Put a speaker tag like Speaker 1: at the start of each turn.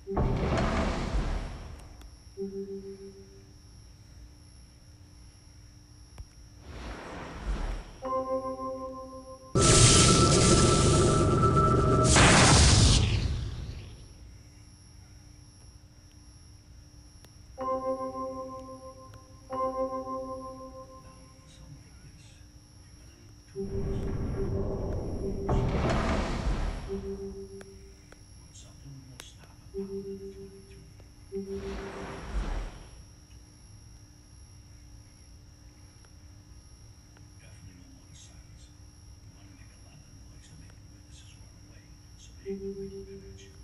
Speaker 1: Definitely don't want the silence. We want to make a lot of noise and make the witnesses run away, so they ain't going to catch you.